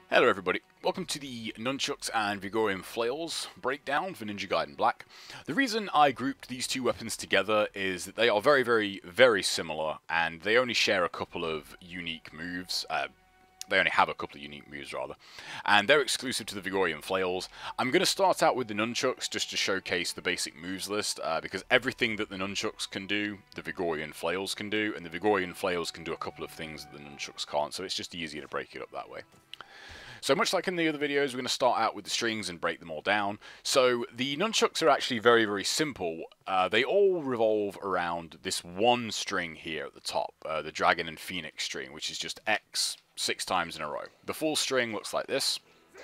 Hello everybody, welcome to the Nunchucks and Vigoorian Flails breakdown for Ninja Gaiden Black. The reason I grouped these two weapons together is that they are very similar, and they only share a couple of unique moves. They only have a couple of unique moves, rather. And they're exclusive to the Vigoorian Flails. I'm going to start out with the Nunchucks just to showcase the basic moves list, because everything that the Nunchucks can do, the Vigoorian Flails can do, and the Vigoorian Flails can do a couple of things that the Nunchucks can't, so it's just easier to break it up that way. So much like in the other videos, we're going to start out with the strings and break them all down. So the nunchucks are actually very simple. They all revolve around this one string here at the top, the Dragon and Phoenix string, which is just X 6 times in a row. The full string looks like this.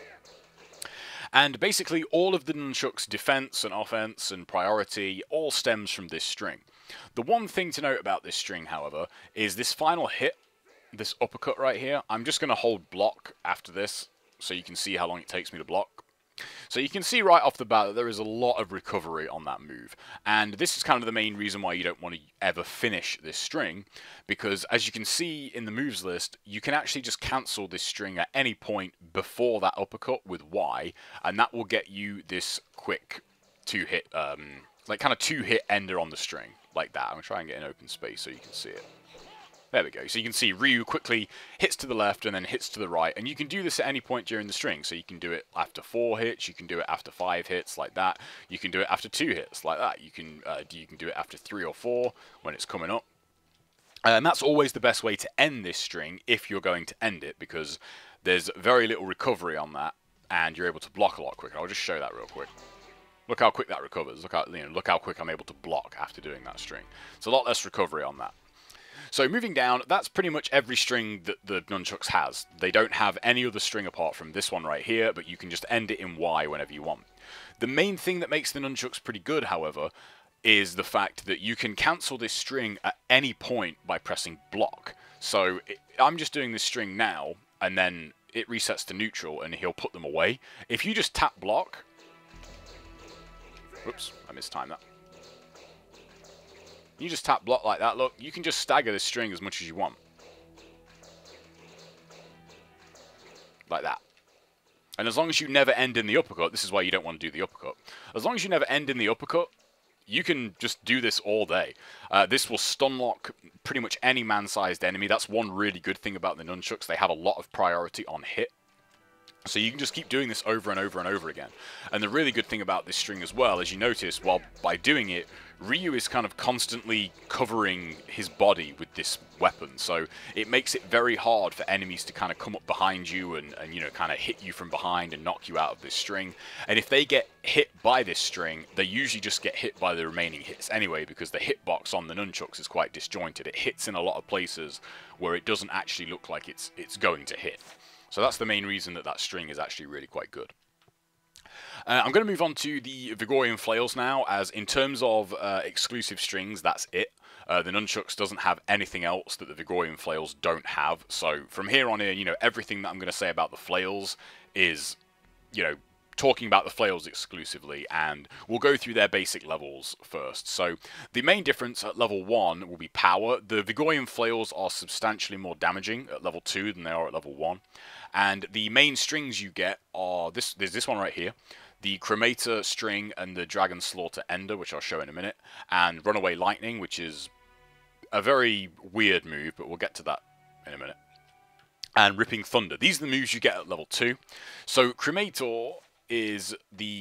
And basically all of the nunchucks' defense and offense and priority all stems from this string. The one thing to note about this string, however, is this final hit, this uppercut right here. I'm just going to hold block after this so you can see how long it takes me to block. So you can see right off the bat that there is a lot of recovery on that move, and this is kind of the main reason why you don't want to ever finish this string, because as you can see in the moves list, you can actually just cancel this string at any point before that uppercut with Y, and that will get you this quick two-hit, like kind of two-hit ender on the string, like that. I'm going to try and get an open space so you can see it. There we go. So you can see Ryu quickly hits to the left and then hits to the right, and you can do this at any point during the string. So you can do it after 4 hits, you can do it after 5 hits, like that. You can do it after 2 hits, like that. You can do it after 3 or 4 when it's coming up. And that's always the best way to end this string if you're going to end it, because there's very little recovery on that, and you're able to block a lot quicker. I'll just show that real quick. Look how quick that recovers. Look how quick I'm able to block after doing that string. It's a lot less recovery on that. So moving down, that's pretty much every string that the nunchucks has. They don't have any other string apart from this one right here, but you can just end it in Y whenever you want. The main thing that makes the nunchucks pretty good, however, is the fact that you can cancel this string at any point by pressing block. So I'm just doing this string now, and then it resets to neutral, and he'll put them away. If you just tap block... Whoops, I mistimed that. You just tap block like that, look, you can just stagger this string as much as you want. Like that. And as long as you never end in the uppercut, this is why you don't want to do the uppercut. As long as you never end in the uppercut, you can just do this all day. This will stun lock pretty much any man-sized enemy. That's one really good thing about the nunchucks. They have a lot of priority on hit. So you can just keep doing this over and over and over again. And the really good thing about this string as well, as you notice, while by doing it, Ryu is kind of constantly covering his body with this weapon. So it makes it very hard for enemies to kind of come up behind you and you know, kind of hit you from behind and knock you out of this string. And if they get hit by this string, they usually just get hit by the remaining hits anyway, because the hitbox on the nunchucks is quite disjointed. It hits in a lot of places where it doesn't actually look like it's going to hit. So that's the main reason that that string is actually really quite good. I'm going to move on to the Vigoorian Flails now, as in terms of exclusive strings, that's it. The Nunchucks doesn't have anything else that the Vigoorian Flails don't have. So from here on in, you know, everything that I'm going to say about the Flails is, you know, talking about the Flails exclusively, and we'll go through their basic levels first. So the main difference at level 1 will be power. The Vigoorian Flails are substantially more damaging at level 2 than they are at level 1. And the main strings you get are there's this one right here, the Cremator string and the Dragon Slaughter Ender, which I'll show in a minute, and Runaway Lightning, which is a very weird move, but we'll get to that in a minute. And Ripping Thunder. These are the moves you get at level 2. So Cremator is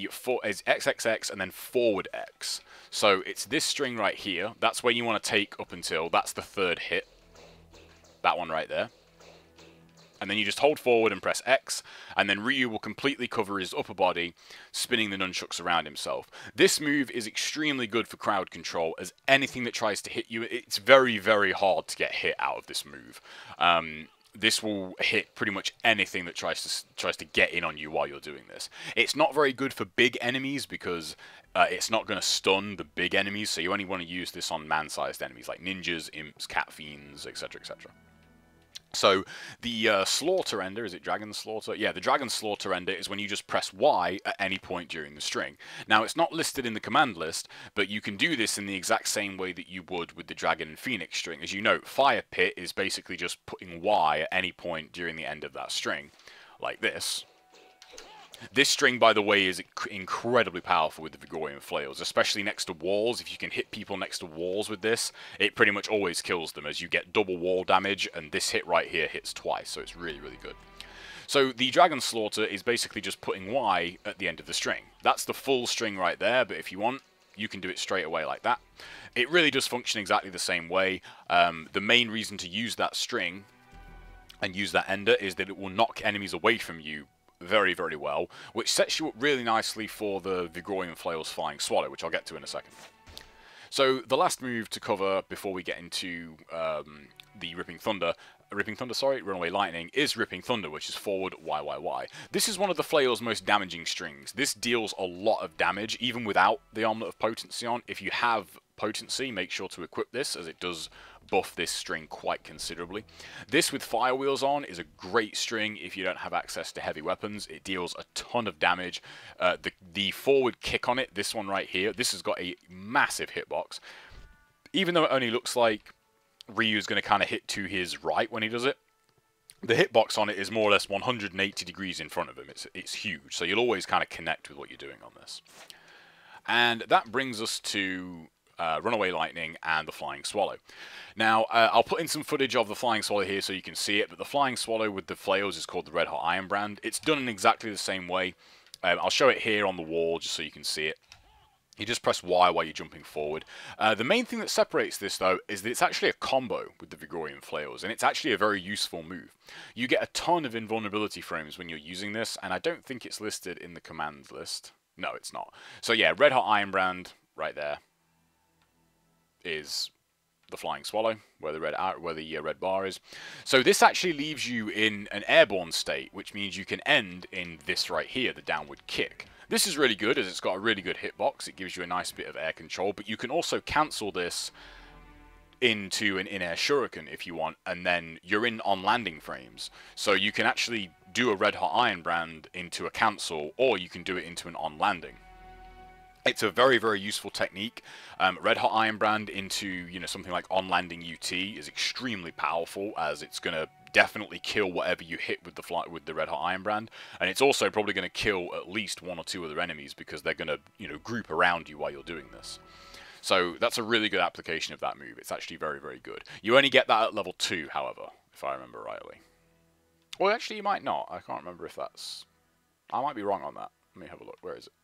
XXX and then forward X. So it's this string right here. That's where you want to take up until, that's the 3rd hit. That one right there. And then you just hold forward and press X, and then Ryu will completely cover his upper body, spinning the nunchucks around himself. This move is extremely good for crowd control, as anything that tries to hit you, it's very hard to get hit out of this move. This will hit pretty much anything that tries to get in on you while you're doing this. It's not very good for big enemies because it's not going to stun the big enemies, so you only want to use this on man-sized enemies like ninjas, imps, cat fiends, etc, etc. So the Slaughter Ender, is it Dragon Slaughter? Yeah, the Dragon Slaughter Ender is when you just press Y at any point during the string. Now, it's not listed in the command list, but you can do this in the exact same way that you would with the Dragon and Phoenix string. As you know, Fire Pit is basically just putting Y at any point during the end of that string. like this. This string, by the way, is incredibly powerful with the Vigoorian Flails, especially next to walls. If you can hit people next to walls with this, it pretty much always kills them, as you get double wall damage, and this hit right here hits twice, so it's really, really good. So the Dragon Slaughter is basically just putting Y at the end of the string. That's the full string right there, but if you want, you can do it straight away like that. It really does function exactly the same way. The main reason to use that string and use that ender is that it will knock enemies away from you very, very well, which sets you up really nicely for the Vigoorian Flails Flying Swallow, which I'll get to in a second. So the last move to cover before we get into the Runaway Lightning, is Ripping Thunder, which is forward YYY. This is one of the Flail's most damaging strings. This deals a lot of damage, even without the Armlet of Potency on. If you have Potency, make sure to equip this, as it does buff this string quite considerably. This with Fire Wheels on is a great string if you don't have access to heavy weapons. It deals a ton of damage. The forward kick on it, this one right here, this has got a massive hitbox. Even though it only looks like Ryu's going to kind of hit to his right when he does it, the hitbox on it is more or less 180 degrees in front of him. It's huge, so you'll always kind of connect with what you're doing on this. And that brings us to Runaway Lightning and the Flying Swallow. Now, I'll put in some footage of the Flying Swallow here so you can see it, but the Flying Swallow with the Flails is called the Red Hot Iron Brand. It's done in exactly the same way. I'll show it here on the wall just so you can see it. You just press Y while you're jumping forward. The main thing that separates this, though, is that it's actually a combo with the Vigoorian Flails, and it's actually a very useful move. You get a ton of invulnerability frames when you're using this, and I don't think it's listed in the commands list. No, it's not. So yeah, Red Hot Iron Brand right there is the Flying Swallow, where the red bar is. So this actually leaves you in an airborne state, which means you can end in this right here, the downward kick. This is really good, as it's got a really good hitbox. It gives you a nice bit of air control, but you can also cancel this into an in-air shuriken if you want, and then you're in on landing frames. So you can actually do a Red Hot Iron Brand into a cancel, or you can do it into an on landing. It's a very, very useful technique. Red Hot Iron Brand into, something like on landing UT is extremely powerful, as it's going to definitely kill whatever you hit with the Red Hot Iron Brand, and it's also probably going to kill at least one or two other enemies because they're going to, group around you while you're doing this. So that's a really good application of that move. It's actually very, very good. You only get that at level 2, however, if I remember rightly. Well, actually, you might not. I can't remember if that's... I might be wrong on that. Let me have a look. Where is it?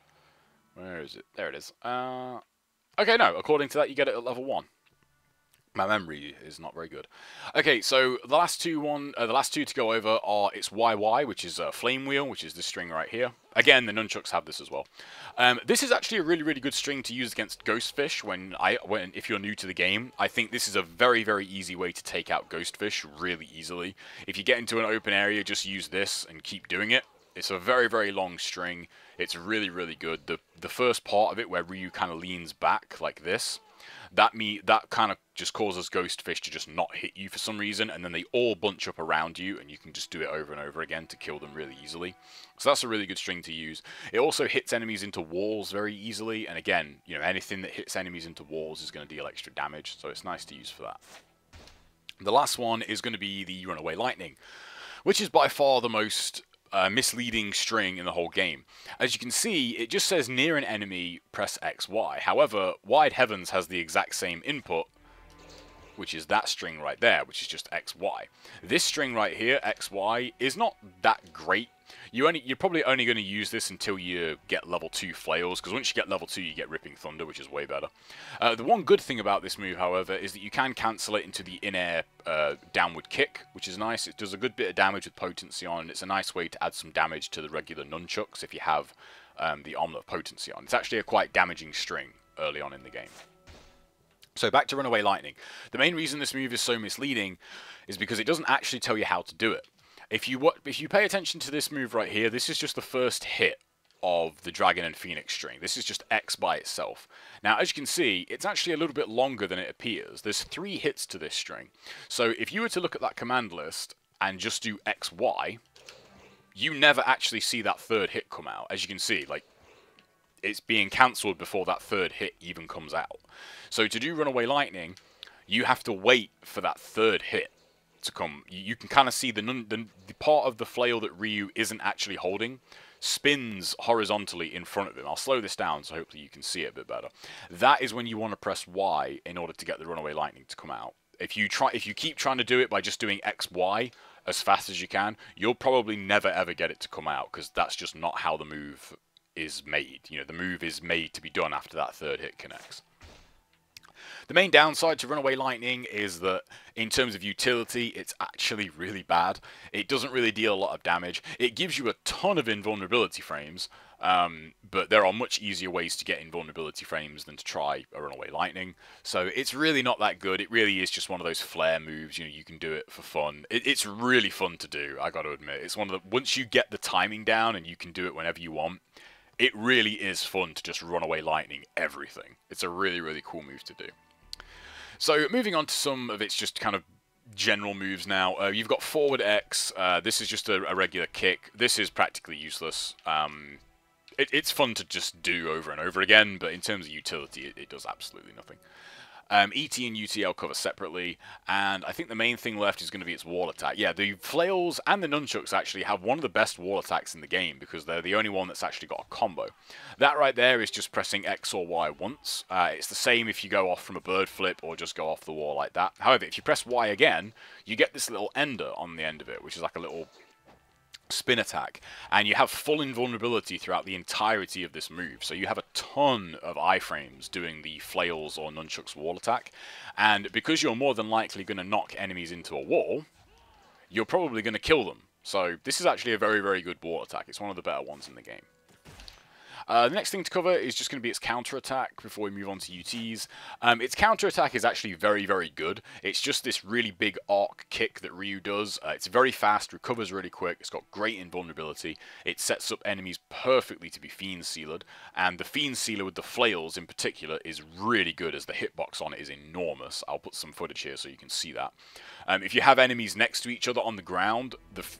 Where is it? There it is. Okay, no. According to that, you get it at level 1. My memory is not very good. Okay, so the last two to go over are it's YY, which is a Flame Wheel, which is this string right here. Again, the Nunchucks have this as well. This is actually a really, really good string to use against Ghostfish if you're new to the game. I think this is a very, very easy way to take out Ghostfish really easily. If you get into an open area, just use this and keep doing it. It's a very, very long string. It's really, really good. The first part of it, where Ryu kind of leans back like this, that kind of just causes Ghostfish to just not hit you for some reason, and then they all bunch up around you, and you can just do it over and over again to kill them really easily. So that's a really good string to use. It also hits enemies into walls very easily, and again, anything that hits enemies into walls is going to deal extra damage, so it's nice to use for that. The last one is going to be the Runaway Lightning, which is by far the most misleading string in the whole game. As you can see, it just says near an enemy, press XY. However, Wide Heavens has the exact same input, which is that string right there, which is just XY. This string right here, XY, is not that great. You're probably only going to use this until you get level 2 Flails, because once you get level 2, you get Ripping Thunder, which is way better. The one good thing about this move, however, is that you can cancel it into the in-air downward kick, which is nice. It does a good bit of damage with Potency on, and it's a nice way to add some damage to the regular Nunchucks if you have the Armlet of Potency on. It's actually a quite damaging string early on in the game. So back to Runaway Lightning. The main reason this move is so misleading is because it doesn't actually tell you how to do it. If you pay attention to this move right here, this is just the first hit of the Dragon and Phoenix string. This is just X by itself. Now, as you can see, it's actually a little bit longer than it appears. There's 3 hits to this string. So if you were to look at that command list and just do XY, you never actually see that third hit come out. As you can see, it's being cancelled before that third hit even comes out. So to do Runaway Lightning, you have to wait for that third hit. to come. You can kind of see the part of the flail that Ryu isn't actually holding spins horizontally in front of him. I'll slow this down so hopefully you can see it a bit better. That is when you want to press Y in order to get the runaway lightning to come out. If you keep trying to do it by just doing X, Y as fast as you can, you'll probably never ever get it to come out, because that's just not how the move is made. You know, the move is made to be done after that third hit connects. The main downside to Runaway Lightning is that, in terms of utility, it's actually really bad. It doesn't really deal a lot of damage. It gives you a ton of invulnerability frames, but there are much easier ways to get invulnerability frames than to try a Runaway Lightning. So it's really not that good. It really is just one of those flare moves. You know, you can do it for fun. It's really fun to do, I got to admit. It's one of the, once you get the timing down and you can do it whenever you want, it really is fun to just Runaway Lightning everything. It's a really, really cool move to do. So moving on to some of its just kind of general moves now. You've got forward X. This is just a regular kick. This is practically useless. It's fun to just do over and over again, but in terms of utility, it does absolutely nothing. ET and UT I'll cover separately, and I think the main thing left is going to be its wall attack. Yeah, the Flails and the Nunchuks actually have one of the best wall attacks in the game, because they're the only one that's actually got a combo. That right there is just pressing X or Y once. It's the same if you go off from a bird flip or just go off the wall like that. However, if you press Y again, you get this little ender on the end of it, which is like a little spin attack, and you have full invulnerability throughout the entirety of this move. So you have a ton of iframes doing the Flails or Nunchuks wall attack, and because you're more than likely going to knock enemies into a wall, you're probably going to kill them. So this is actually a very, very good wall attack. It's one of the better ones in the game. The next thing to cover is just going to be its counter-attack before we move on to UTs. Its counter-attack is actually very, very good. It's just this really big arc kick that Ryu does. It's very fast, recovers really quick, it's got great invulnerability, it sets up enemies perfectly to be Fiend Sealed, and the Fiend Sealer with the Flails in particular is really good, as the hitbox on it is enormous. I'll put some footage here so you can see that. If you have enemies next to each other on the ground,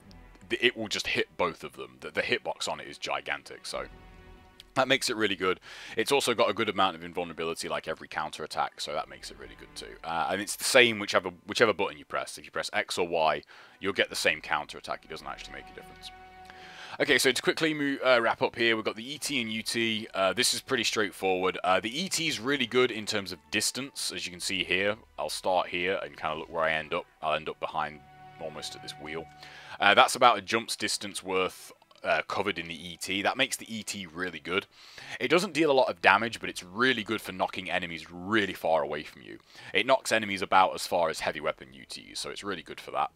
it will just hit both of them. The hitbox on it is gigantic, so that makes it really good. It's also got a good amount of invulnerability, like every counter attack, so that makes it really good too. And it's the same whichever button you press. If you press X or Y, you'll get the same counter attack. It doesn't actually make a difference. Okay, so to quickly wrap up here, we've got the ET and UT. This is pretty straightforward. The ET is really good in terms of distance, as you can see here. I'll start here and kind of look where I end up. I'll end up behind almost at this wheel. That's about a jump's distance worth covered in the ET. That makes the ET really good. It doesn't deal a lot of damage, but it's really good for knocking enemies really far away from you. It knocks enemies about as far as heavy weapon UTs, so it's really good for that.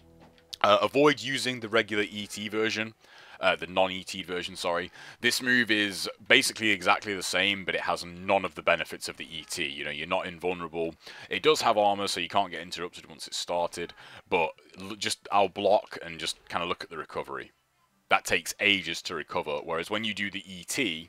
Avoid using the regular ET version, the non-ET version, sorry. This move is basically exactly the same, but it has none of the benefits of the ET. You know, you're not invulnerable. It does have armor, so you can't get interrupted once it's started, but I'll block and just kind of look at the recovery. That takes ages to recover, whereas when you do the ET,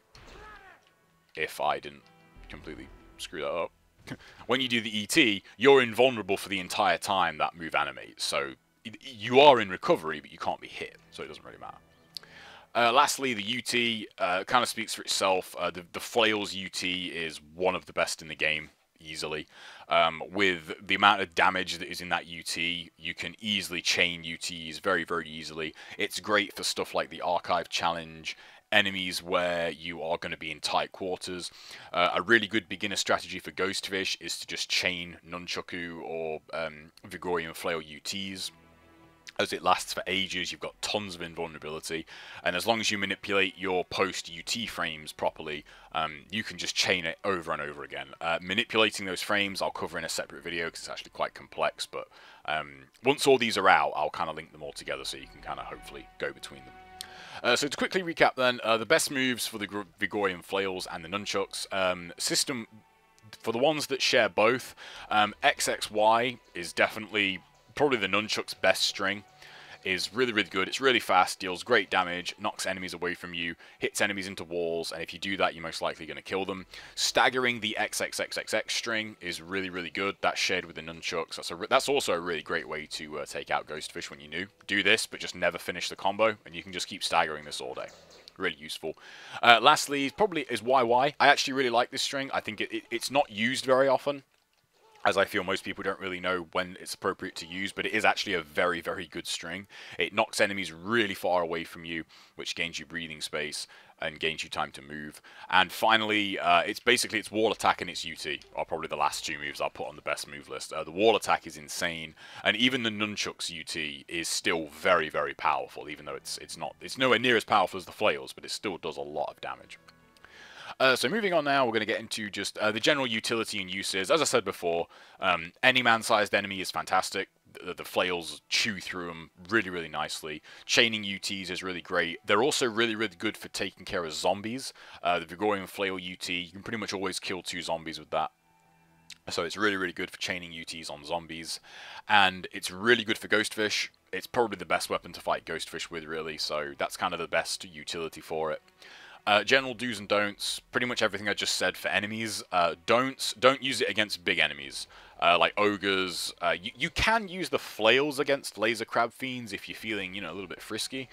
if I didn't completely screw that up, when you do the ET, you're invulnerable for the entire time that move animates. So you are in recovery, but you can't be hit, so it doesn't really matter. Lastly, the UT kind of speaks for itself. The Flails UT is one of the best in the game, easily. With the amount of damage that is in that UT, you can easily chain UTs very, very easily. It's great for stuff like the Archive Challenge, enemies where you are going to be in tight quarters. A really good beginner strategy for Ghostfish is to just chain Nunchuku or Vigoorian Flail UTs. As it lasts for ages, you've got tons of invulnerability, and as long as you manipulate your post-UT frames properly, you can just chain it over and over again. Manipulating those frames I'll cover in a separate video because it's actually quite complex, but once all these are out, I'll kind of link them all together so you can kind of hopefully go between them. So to quickly recap then, the best moves for the Vigoorian Flails and the Nunchuks, system for the ones that share both, XXY is definitely probably the Nunchuk's best string. Is really, really good. It's really fast, deals great damage, knocks enemies away from you, hits enemies into walls, and if you do that, you're most likely going to kill them. Staggering the XXXXX string is really, really good. That's shared with the Nunchuks. That's also a really great way to take out Ghostfish when you do this, but just never finish the combo, and you can just keep staggering this all day. Really useful. Lastly, probably is YY. I actually really like this string. I think it's not used very often. as I feel most people don't really know when it's appropriate to use, but it is actually a very, very good string. It knocks enemies really far away from you, which gains you breathing space and gains you time to move. And finally, it's wall attack and its UT are probably the last two moves I'll put on the best move list. The wall attack is insane, and even the Nunchuck's UT is still very, very powerful, even though it's nowhere near as powerful as the Flails, but it still does a lot of damage. So moving on now, we're going to get into just the general utility and uses. As I said before, any man-sized enemy is fantastic. The Flails chew through them really, really nicely. Chaining UTs is really great. They're also really, really good for taking care of zombies. The Vigoorian Flail UT, you can pretty much always kill 2 zombies with that. So it's really, really good for chaining UTs on zombies. And it's really good for Ghostfish. It's probably the best weapon to fight Ghostfish with, really. So that's kind of the best utility for it. General do's and don'ts, pretty much everything I just said for enemies. Don't use it against big enemies, like ogres. You can use the Flails against laser crab fiends if you're feeling, a little bit frisky.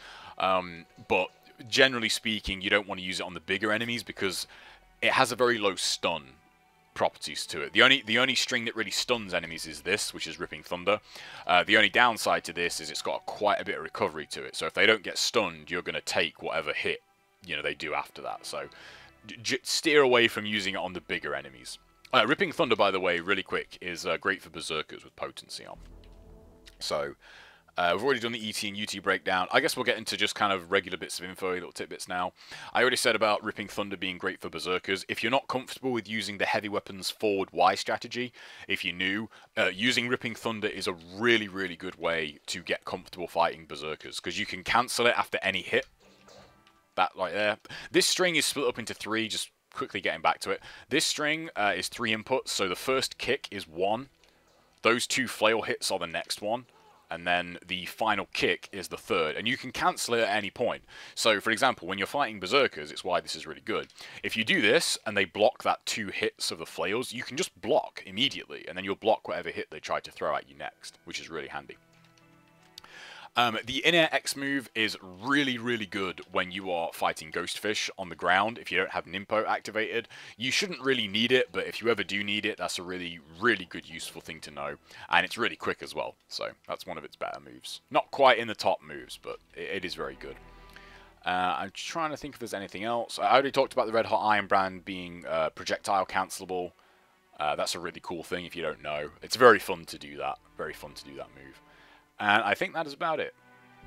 But generally speaking, you don't want to use it on the bigger enemies because it has a very low stun properties to it. The only string that really stuns enemies is this, which is Ripping Thunder. The only downside to this is it's got quite a bit of recovery to it. So if they don't get stunned, you're going to take whatever hit they do after that. So steer away from using it on the bigger enemies. Ripping Thunder, by the way, really quick, is great for Berserkers with potency on. So we've already done the ET and UT breakdown. I guess we'll get into just kind of regular bits of info, little tidbits now. I already said about Ripping Thunder being great for Berserkers. If you're not comfortable with using the heavy weapons forward Y strategy, if you're new, using Ripping Thunder is a really, really good way to get comfortable fighting Berserkers, because you can cancel it after any hit. That right there. This string is split up into 3, just quickly getting back to it. This string is 3 inputs, so the first kick is 1. Those 2 flail hits are the next one. And then the final kick is the third. And you can cancel it at any point. So, for example, when you're fighting Berserkers, it's why this is really good. If you do this, and they block that 2 hits of the Flails, you can just block immediately. And then you'll block whatever hit they try to throw at you next, which is really handy. The in-air X move is really, really good when you are fighting Ghostfish on the ground. If you don't have Nimpo activated, you shouldn't really need it, but if you ever do need it, that's a really, really good, useful thing to know. And it's really quick as well, so that's one of its better moves. Not quite in the top moves, but it is very good. I'm trying to think if there's anything else. I already talked about the Red Hot Iron Brand being projectile cancelable. That's a really cool thing if you don't know. It's very fun to do that. Very fun to do that move. And I think that is about it.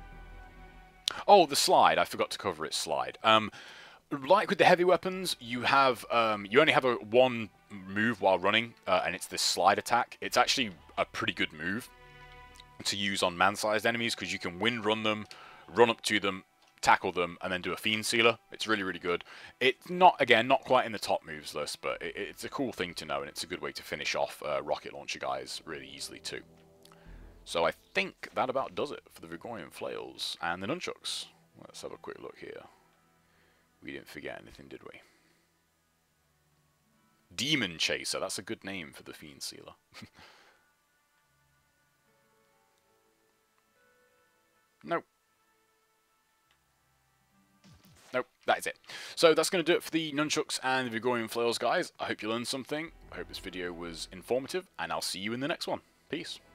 Oh, the slide. I forgot to cover its slide. Like with the heavy weapons, you only have one move while running, and it's this slide attack. It's actually a pretty good move to use on man-sized enemies because you can wind run them, run up to them, tackle them, and then do a Fiend Sealer. It's really, really good. It's not quite in the top moves list, but it's a cool thing to know, and it's a good way to finish off rocket launcher guys really easily too. So I think that about does it for the Vigoorian Flails and the Nunchucks. Let's have a quick look here. We didn't forget anything, did we? Demon Chaser, that's a good name for the Fiend Sealer. Nope. Nope, that is it. So that's going to do it for the Nunchucks and the Vigoorian Flails, guys. I hope you learned something. I hope this video was informative, and I'll see you in the next one. Peace.